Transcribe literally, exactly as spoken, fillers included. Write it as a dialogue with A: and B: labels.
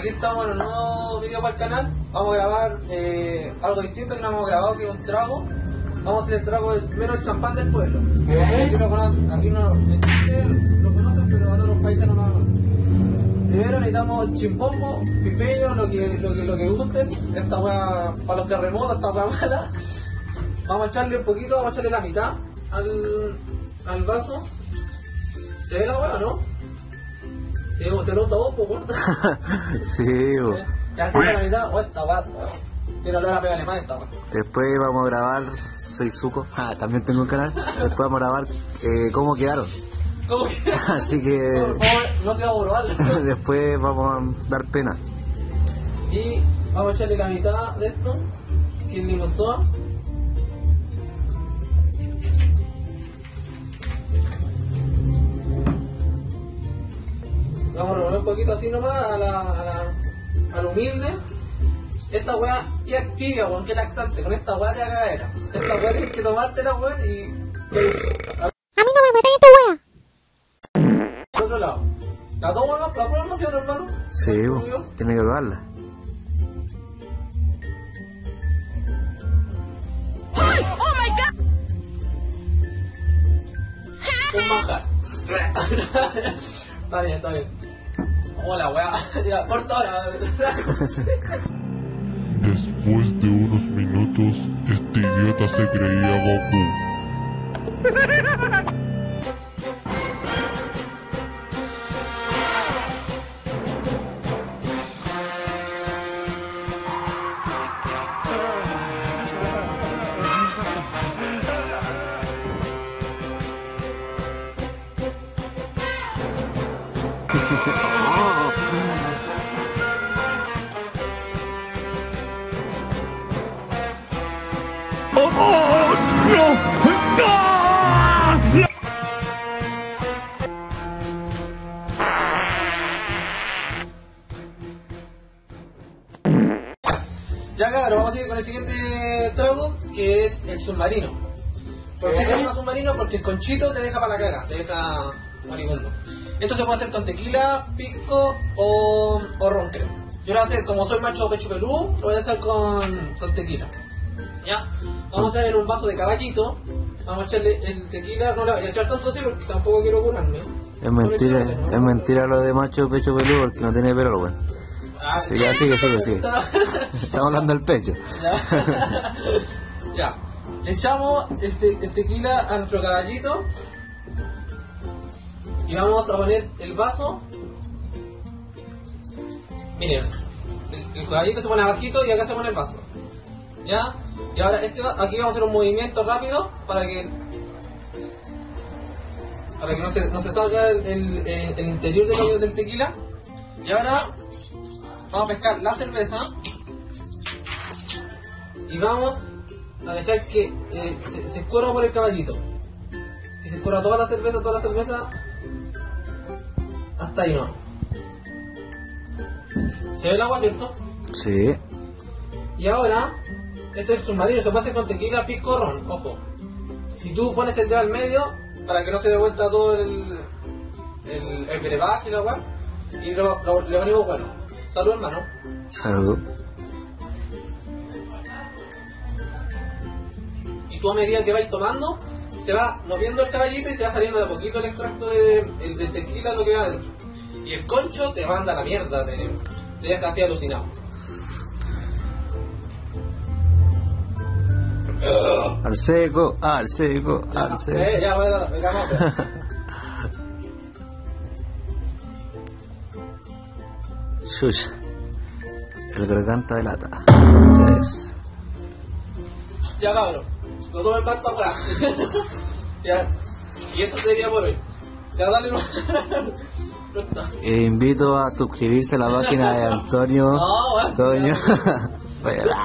A: aquí estamos en un nuevo video para el canal. Vamos a grabar eh, algo distinto que no hemos grabado, que es un trago. Vamos a hacer el trago del primero el champán del pueblo. ¿Eh? Aquí, lo conocen, aquí no, en Chile lo conocen, pero en otros países no lo conocen. Primero necesitamos chimpombo, pipeño, lo que, lo que, lo que gusten. Esta hueá para los terremotos, esta hueá mala. Vamos a echarle un poquito, vamos a echarle la mitad al, al vaso. ¿Se ve la hueá o no? ¿Te, te lo vos, po, weón?
B: Sí, bo.
A: Ya se ve la mitad, oh, esta hueá, tiene olor a pega alemán esta hueá.
B: Después vamos a grabar, soy Zuko, ah, también tengo un canal. Después vamos a grabar eh, cómo quedaron.
A: ¿Cómo que?
B: Así que
A: No, no se va a probar.
B: después vamos a dar pena.
A: Y vamos a echarle la mitad de esto, que es limonzoa. Vamos a revolver un poquito así nomás a la, a la, a lo humilde. Esta weá, que activa, weón, que laxante. Con esta weá te cagadera. Esta weá tienes que tomártela, weón, y... A
C: mí no me metáis tu weá.
A: Por otro lado. ¿La tomo no? ¿La pruebo no, señor hermano?
B: Sí, bo. Tiene que probarla.
A: Un manjar. Está bien, está bien. Hola, weá. Ya, corta ahora.
D: Después de unos minutos, este idiota se creía Goku.
A: Ya cabrón, vamos a seguir con el siguiente trago, que es el submarino. ¿Por qué se llama submarino? Porque el conchito te deja para la caga, te deja maricondo. Esto se puede hacer con tequila, pisco o, o ron, creo. Yo lo voy a hacer, como soy macho pecho peludo, lo voy a hacer con, con tequila. Ya, vamos a hacer un vaso de caballito. Vamos a echarle el tequila, no le voy a echar tanto así porque tampoco quiero curarme.
B: Es mentira, es mentira lo de macho pecho peludo porque no tiene pelo, weón.
A: Ah,
B: Sí, ya sigue, sigue, sigue. Estamos hablando del pecho.
A: Ya. Ya. Le echamos el, te el tequila a nuestro caballito. Y vamos a poner el vaso. Miren, el, el caballito se pone abajito y acá se pone el vaso. ¿Ya? Y ahora este va, aquí vamos a hacer un movimiento rápido para que para que no se, no se salga el, el, el, el interior del, del tequila. Y ahora vamos a pescar la cerveza y vamos a dejar que eh, se, se escurra por el caballito. Y se escurra toda la cerveza, toda la cerveza hasta ahí, ¿no? ¿Se ve el agua, cierto?
B: Sí.
A: Y ahora, este es el submarino, se puede hacer con tequila, pisco, ron, ojo. Y tú pones el dedo al medio para que no se dé vuelta todo el el, el brebaje y la agua. Y lo, lo, le ponemos bueno. Salud, hermano.
B: Salud.
A: Y tú a medida que vais tomando, se va moviendo el caballito y se va saliendo de a poquito el extracto de, el, del tequila, lo que va adentro. Y el concho te manda a la mierda, te, te deja así alucinado.
B: Al seco, al seco,
A: Ya,
B: al seco.
A: eh, ya, venga, venga, vamos.
B: Xuxa. El garganta de lata. Ustedes.
A: Ya, cabrón. Lo tomo el pasto atrás. Ya. Y eso sería por hoy. Ya, dale. No. No está.
B: Eh, invito a suscribirse a la página de Antonio.
A: No, bueno,
B: Antonio.
A: ya.
B: Vaya.